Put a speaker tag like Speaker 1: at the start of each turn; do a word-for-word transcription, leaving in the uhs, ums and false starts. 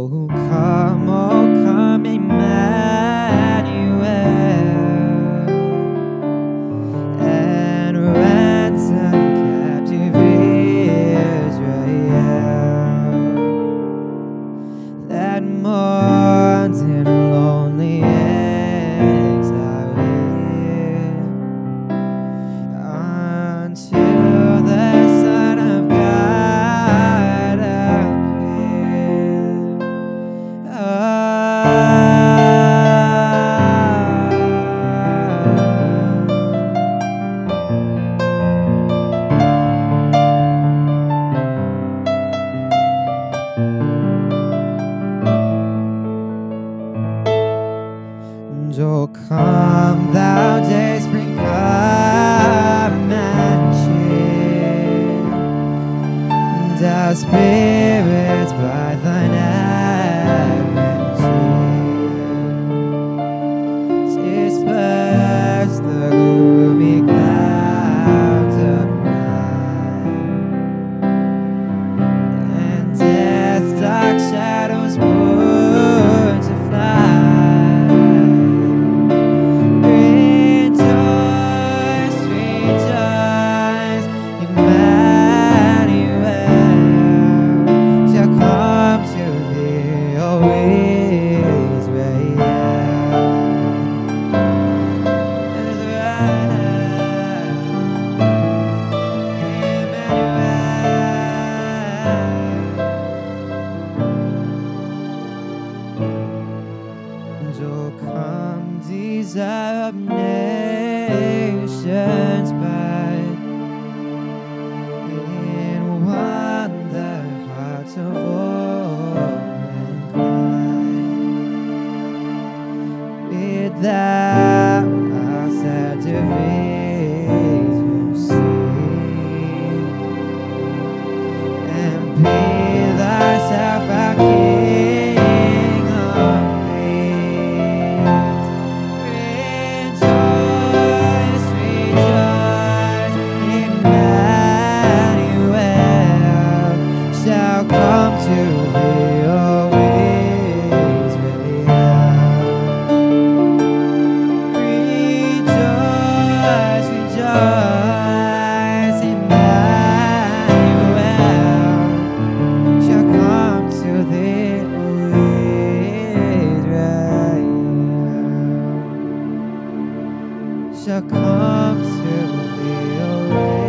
Speaker 1: Oh, come, oh, come, Emmanuel, and ransom captive Israel that mourns in lonely exile here until the Son of God appear. Oh, come, thou day spring, come and cheer thou spirits by thine advent here. Disperse the gloomy clouds of night, and death's dark shadows put to flight. Oh, come, desire of nations bright, in one the hearts of all mankind. Bid thou our sad division see, and be thyself our King of come to thee, O Israel. Rejoice, rejoice, Emmanuel shall come to thee, O Israel. Shall come to thee, O Israel.